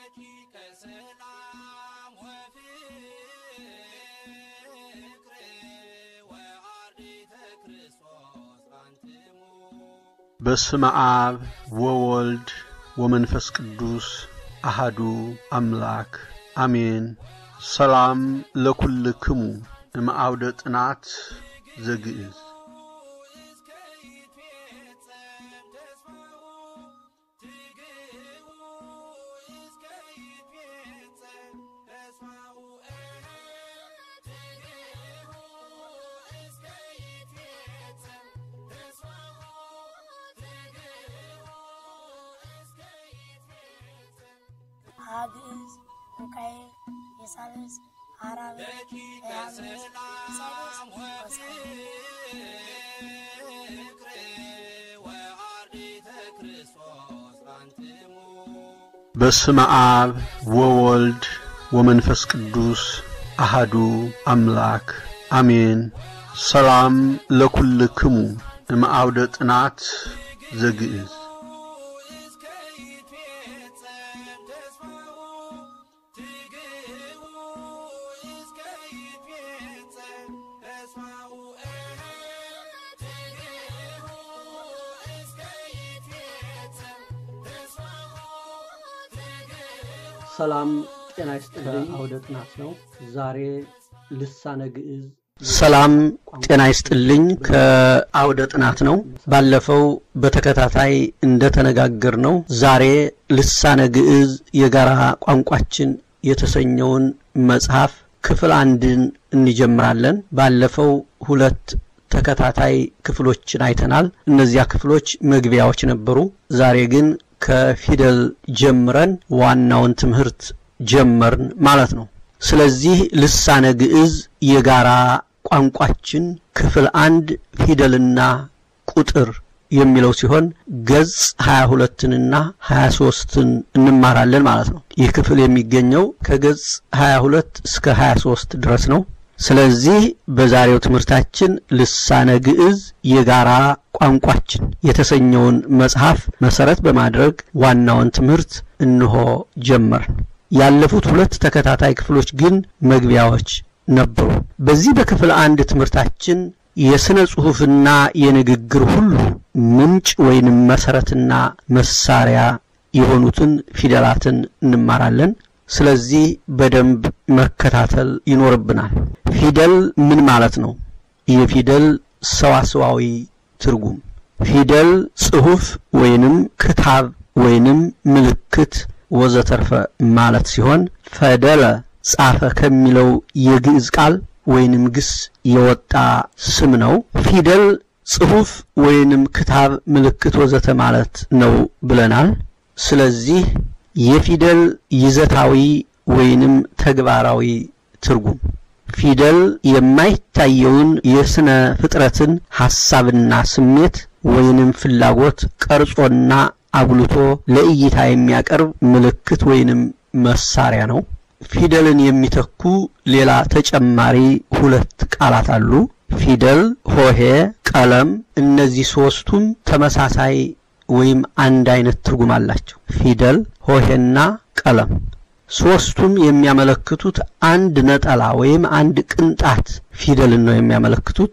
በስመ አብ ወወልድ ወመንፈስ ቅዱስ አሐዱ አምላክ አሜን። ሰላም ለኩልክሙ እምአውደ ጥናት ዘግዕዝ። Agis, okay, Yesalis, Arab, በስመ አብ ወወልድ ወመንፈስ ቅዱስ አሐዱ አምላክ አሜን። ሰላም ለኩልክሙ እምአውደ ጥናት ዘግዕዝ። ሰላም ጤና ይስጥልኝ። አውደ ጥናት ነው ዛሬ ልሳነ ግዕዝ። ሰላም ጤና ይስጥልኝ ከአውደ ጥናት ነው። ባለፈው በተከታታይ እንደተነጋገርነው ዛሬ ልሳነ ግዕዝ የጋራ ቋንቋችን የተሰኘውን መጽሐፍ ክፍል 1ን እንጀምራለን። ባለፈው 2 ተከታታይ ክፍሎችን አይተናል። እነዚያ ክፍሎች መግቢያዎች ነበሩ። ዛሬ ግን ከፊደል ጀምረን ዋናውን ትምህርት ጀመርን ማለት ነው። ስለዚህ ልሳነ ግዕዝ የጋራ ቋንቋችን ክፍል 1 ፊደልና ቁጥር የሚለው ሲሆን ገጽ 22ንና 23ን እንማራለን ማለት ነው። ይህ ክፍል የሚገኘው ከገጽ 22 እስከ 23 ድረስ ነው። ስለዚህ በዛሬው ትምህርታችን ልሳነ ግዕዝ የጋራ ቋንቋችን የተሰኘውን መጽሐፍ መሰረት በማድረግ ዋናውን ትምህርት እንሆ ጀመርን። ያለፉት 2 ተከታታይ ክፍሎች ግን መግቢያዎች ነበሩ። በዚህ በክፍል 1 ትምህርታችን የስነ ጽሑፍና የንግግር ሁሉ ምንጭ ወይንም መሰረትና መሳሪያ የሆኑትን ፊደላትን እንማራለን። ስለዚህ በደንብ መከታተል ይኖርብናል። ፊደል ምን ማለት ነው? የፊደል ሰዋስዋዊ ትርጉም ፊደል ጽሑፍ ወይንም ክታብ ወይንም ምልክት ወዘተርፈ ማለት ሲሆን ፈደለ ጻፈ ከሚለው የግዕዝ ቃል ወይንም ግስ የወጣ ስም ነው። ፊደል ጽሑፍ ወይንም ክታብ ምልክት ወዘተ ማለት ነው ብለናል። ስለዚህ የፊደል ይዘታዊ ወይንም ተግባራዊ ትርጉም ፊደል የማይታየውን የስነ ፍጥረትን ሐሳብና ስሜት ወይንም ፍላጎት ቀርጾና አጉልቶ ለእይታ የሚያቀርብ ምልክት ወይንም መሳሪያ ነው። ፊደልን የሚተኩ ሌላ ተጨማሪ 2 ቃላት አሉ። ፊደል፣ ሆሄ፣ ቀለም። እነዚህ 3ቱም ተመሳሳይ ወይም አንድ አይነት ትርጉም አላቸው። ፊደል፣ ሆሄና ቀለም 3ቱም የሚያመለክቱት አንድ ነጠላ ወይም አንድ ቅንጣት ፊደልን ነው የሚያመለክቱት።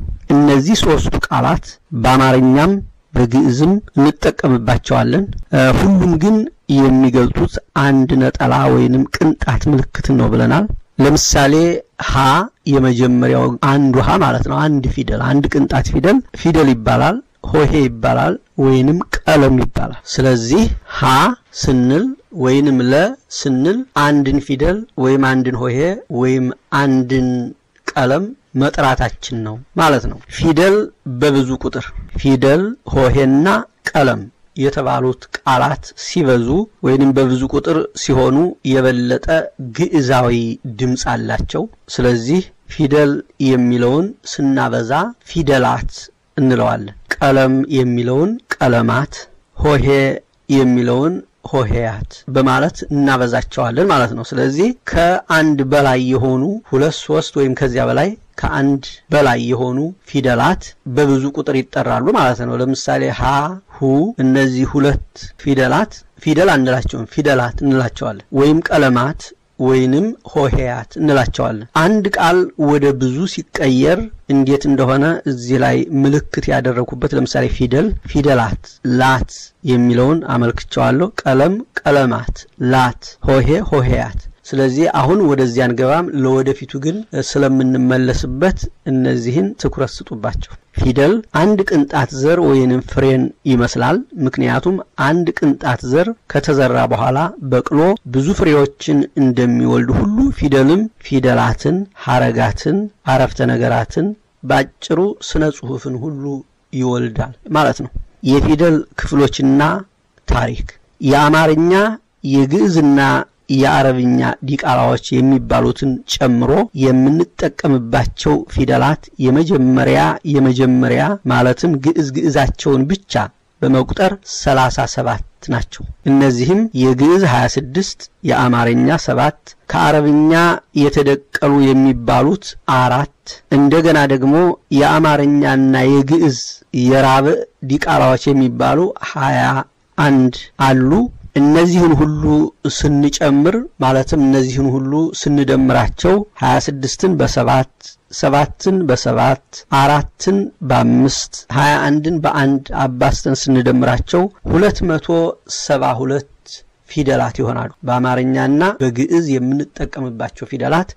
እነዚህ 3ቱ ቃላት በአማርኛም በግዕዝም እንጠቀምባቸዋለን። ሁሉም ግን የሚገልጹት አንድ ነጠላ ወይንም ቅንጣት ምልክት ነው ብለናል። ለምሳሌ ሀ የመጀመሪያው አንዱ ሀ ማለት ነው። አንድ ፊደል አንድ ቅንጣት ፊደል ይባላል። ሆሄ ይባላል ወይንም ቀለም ይባላል። ስለዚህ ሀ ስንል ወይንም ለ ስንል አንድን ፊደል ወይም አንድን ሆሄ ወይም አንድን ቀለም መጥራታችን ነው ማለት ነው። ፊደል በብዙ ቁጥር ፊደል፣ ሆሄና ቀለም የተባሉት ቃላት ሲበዙ ወይንም በብዙ ቁጥር ሲሆኑ የበለጠ ግዕዛዊ ድምጽ አላቸው። ስለዚህ ፊደል የሚለውን ስናበዛ ፊደላት እንለዋለን። ቀለም የሚለውን ቀለማት፣ ሆሄ የሚለውን ሆሄያት በማለት እናበዛቸዋለን ማለት ነው። ስለዚህ ከአንድ በላይ የሆኑ 2 3 ወይም ከዚያ በላይ ከአንድ በላይ የሆኑ ፊደላት በብዙ ቁጥር ይጠራሉ ማለት ነው። ለምሳሌ ሀ ሁ እነዚህ 2 ፊደላት ፊደል አንላቸውም፣ ፊደላት እንላቸዋለን። ወይም ቀለማት ወይንም ሆሄያት እንላቸዋለን። አንድ ቃል ወደ ብዙ ሲቀየር እንዴት እንደሆነ እዚህ ላይ ምልክት ያደረኩበት ለምሳሌ ፊደል ፊደላት፣ ላት የሚለውን አመልክቻለሁ። ቀለም ቀለማት፣ ላት፣ ሆሄ ሆሄያት። ስለዚህ አሁን ወደዚያ አንገባም። ለወደፊቱ ግን ስለምንመለስበት እነዚህን ትኩረት ስጡባቸው። ፊደል አንድ ቅንጣት ዘር ወይንም ፍሬን ይመስላል። ምክንያቱም አንድ ቅንጣት ዘር ከተዘራ በኋላ በቅሎ ብዙ ፍሬዎችን እንደሚወልድ ሁሉ ፊደልም ፊደላትን፣ ሐረጋትን፣ አረፍተ ነገራትን ባጭሩ ስነ ጽሑፍን ሁሉ ይወልዳል ማለት ነው። የፊደል ክፍሎችና ታሪክ የአማርኛ የግዕዝና የአረብኛ ዲቃላዎች የሚባሉትን ጨምሮ የምንጠቀምባቸው ፊደላት የመጀመሪያ ማለትም ግዕዛቸውን ብቻ በመቁጠር 37 ናቸው። እነዚህም የግዕዝ 26፣ የአማርኛ 7፣ ከአረብኛ የተደቀሉ የሚባሉት 4፣ እንደገና ደግሞ የአማርኛና የግዕዝ የራብዕ ዲቃላዎች የሚባሉ 21 አሉ። እነዚህን ሁሉ ስንጨምር ማለትም እነዚህን ሁሉ ስንደምራቸው 26ን በ7 7ን በ7 4ን በ5 21ን በ1 አባስተን ስንደምራቸው 272 ፊደላት ይሆናሉ። በአማርኛና በግዕዝ የምንጠቀምባቸው ፊደላት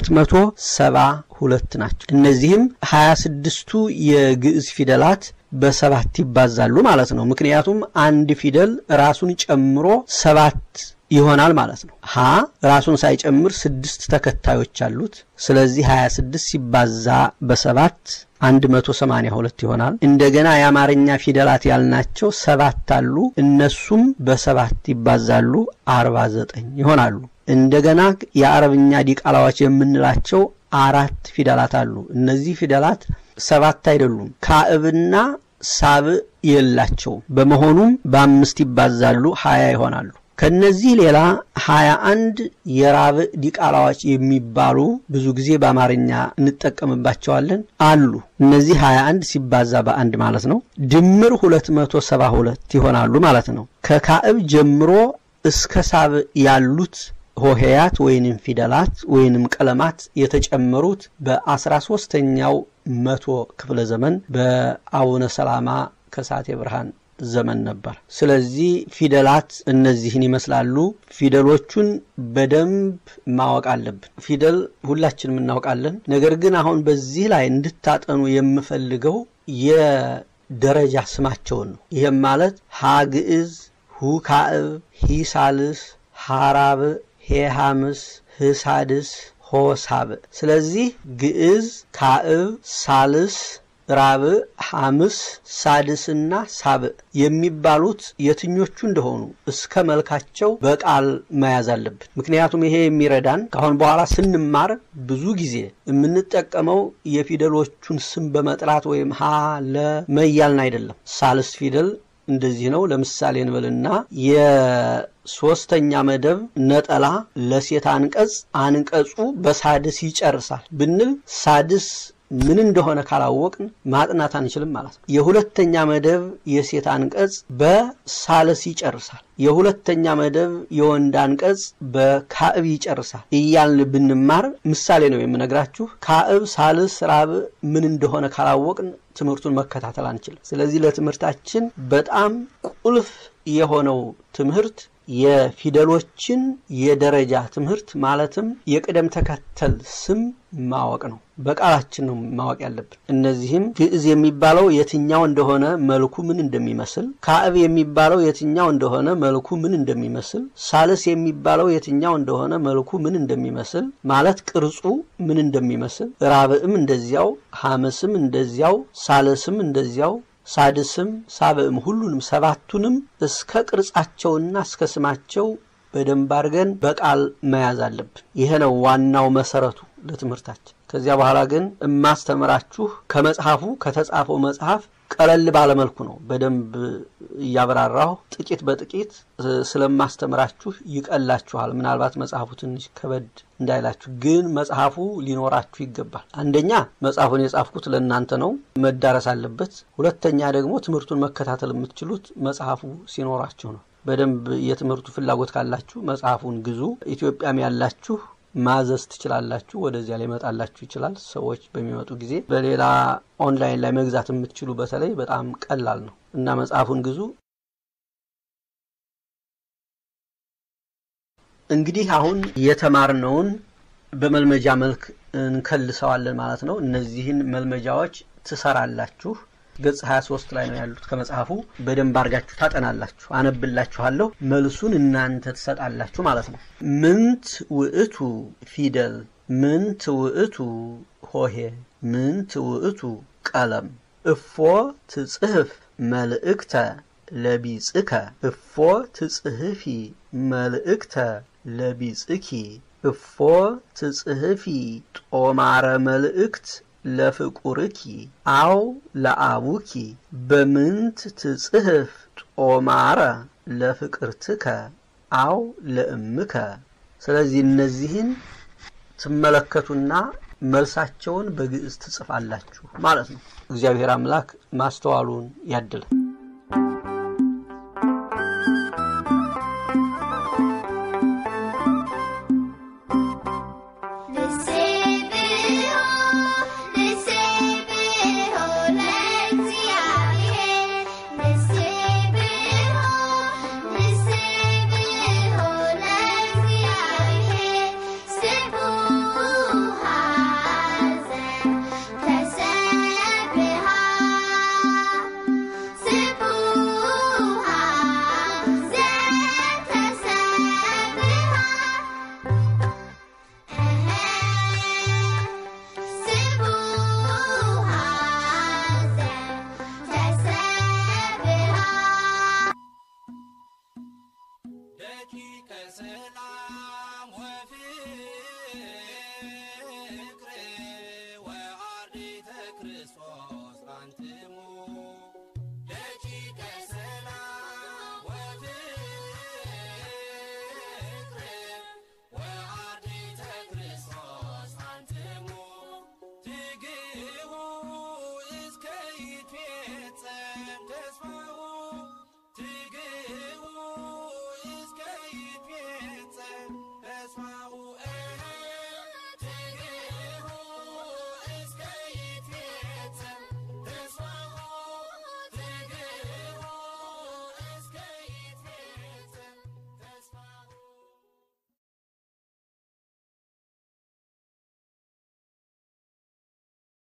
272 ናቸው። እነዚህም 26ቱ የግዕዝ ፊደላት በ7 ይባዛሉ ማለት ነው። ምክንያቱም አንድ ፊደል ራሱን ጨምሮ 7 ይሆናል ማለት ነው። ሀ ራሱን ሳይጨምር 6 ተከታዮች አሉት። ስለዚህ 26 ሲባዛ በ7 182 ይሆናል። እንደገና የአማርኛ ፊደላት ያልናቸው 7 አሉ። እነሱም በ7 ይባዛሉ 49 ይሆናሉ። እንደገና የአረብኛ ዲቃላዎች የምንላቸው 4 ፊደላት አሉ። እነዚህ ፊደላት 7 አይደሉም። ካዕብና ሳብዕ የላቸው። በመሆኑም በ5 ይባዛሉ 20 ይሆናሉ። ከነዚህ ሌላ 21 የራብዕ ዲቃላዎች የሚባሉ ብዙ ጊዜ በአማርኛ እንጠቀምባቸዋለን አሉ። እነዚህ 21 ሲባዛ በ1 ማለት ነው ድምር 272 ይሆናሉ ማለት ነው። ከካዕብ ጀምሮ እስከ ሳብዕ ያሉት ሆሄያት ወይንም ፊደላት ወይንም ቀለማት የተጨመሩት በ13ኛው መቶ ክፍለ ዘመን በአቡነ ሰላማ ከሳቴ ብርሃን ዘመን ነበር። ስለዚህ ፊደላት እነዚህን ይመስላሉ። ፊደሎቹን በደንብ ማወቅ አለብን። ፊደል ሁላችንም እናውቃለን። ነገር ግን አሁን በዚህ ላይ እንድታጠኑ የምፈልገው የደረጃ ስማቸውን ነው። ይሄም ማለት ሀ ግዕዝ፣ ሁ ካዕብ፣ ሂ ሳልስ፣ ሀ ራብዕ፣ ሄ ሐምስ፣ ህ ሳድስ፣ ሆ ሳብዕ። ስለዚህ ግዕዝ፣ ካዕብ፣ ሳልስ፣ ራብዕ፣ ሐምስ፣ ሳድስና ሳብዕ የሚባሉት የትኞቹ እንደሆኑ እስከ መልካቸው በቃል መያዝ አለብን። ምክንያቱም ይሄ የሚረዳን ካሁን በኋላ ስንማር ብዙ ጊዜ የምንጠቀመው የፊደሎቹን ስም በመጥራት ወይም ሀ ለ መያልን አይደለም። ሳልስ ፊደል እንደዚህ ነው። ለምሳሌ እንበልና የሶስተኛ መደብ ነጠላ ለሴት አንቀጹ በሳድስ ይጨርሳል ብንል ሳድስ ምን እንደሆነ ካላወቅን ማጥናት አንችልም ማለት ነው። የሁለተኛ መደብ የሴት አንቀጽ በሳልስ ይጨርሳል። የሁለተኛ መደብ የወንድ አንቀጽ በካዕብ ይጨርሳል እያልን ብንማር ምሳሌ ነው የምነግራችሁ። ካዕብ፣ ሳልስ፣ ራብዕ ምን እንደሆነ ካላወቅን ትምህርቱን መከታተል አንችልም። ስለዚህ ለትምህርታችን በጣም ቁልፍ የሆነው ትምህርት የፊደሎችን የደረጃ ትምህርት ማለትም የቅደም ተከተል ስም ማወቅ ነው። በቃላችን ነው ማወቅ ያለብን። እነዚህም ግዕዝ የሚባለው የትኛው እንደሆነ መልኩ ምን እንደሚመስል፣ ካዕብ የሚባለው የትኛው እንደሆነ መልኩ ምን እንደሚመስል፣ ሳልስ የሚባለው የትኛው እንደሆነ መልኩ ምን እንደሚመስል ማለት ቅርጹ ምን እንደሚመስል፣ ራብዕም እንደዚያው፣ ሐምስም እንደዚያው፣ ሳልስም እንደዚያው፣ ሳድስም ሳብዕም ሁሉንም 7ቱንም እስከ ቅርጻቸውና እስከ ስማቸው በደንብ አድርገን በቃል መያዝ አለብን። ይሄ ነው ዋናው መሰረቱ ለትምህርታችን። ከዚያ በኋላ ግን ማስተምራችሁ ከመጽሐፉ ከተጻፈው መጽሐፍ ቀለል ባለ መልኩ ነው። በደንብ ያብራራው ጥቂት በጥቂት ስለማስተምራችሁ ይቀላችኋል። ምናልባት መጽሐፉ ትንሽ ከበድ እንዳይላችሁ ግን መጽሐፉ ሊኖራችሁ ይገባል። አንደኛ መጽሐፉን የጻፍኩት ለእናንተ ነው፣ መዳረስ አለበት። ሁለተኛ ደግሞ ትምህርቱን መከታተል የምትችሉት መጽሐፉ ሲኖራችሁ ነው። በደንብ የትምህርቱ ፍላጎት ካላችሁ መጽሐፉን ግዙ። ኢትዮጵያም ያላችሁ ማዘዝ ትችላላችሁ። ወደዚያ ላይ መጣላችሁ ይችላል ሰዎች በሚመጡ ጊዜ። በሌላ ኦንላይን ላይ መግዛት የምትችሉ በተለይ በጣም ቀላል ነው እና መጽሐፉን ግዙ። እንግዲህ አሁን የተማርነውን በመልመጃ መልክ እንከልሰዋለን ማለት ነው። እነዚህን መልመጃዎች ትሰራላችሁ። ገጽ 23 ላይ ነው ያሉት ከመጽሐፉ። በደንብ አርጋችሁ ታጠናላችሁ። አነብላችኋለሁ፣ መልሱን እናንተ ትሰጣላችሁ ማለት ነው። ምንት ውእቱ ፊደል፣ ምንት ውእቱ ሆሄ፣ ምንት ውእቱ ቀለም፣ እፎ ትጽሕፍ መልእክተ ለቢጽከ፣ እፎ ትጽሕፊ መልእክተ ለቢጽኪ፣ እፎ ትጽሕፊ ጦማረ መልእክት ለፍቁርኪ አው ለአቡኪ፣ በምንት ትጽሕፍ ጦማረ ለፍቅርትከ አው ለእምከ። ስለዚህ እነዚህን ትመለከቱና መልሳቸውን በግዕዝ ትጽፋላችሁ ማለት ነው። እግዚአብሔር አምላክ ማስተዋሉን ያድል።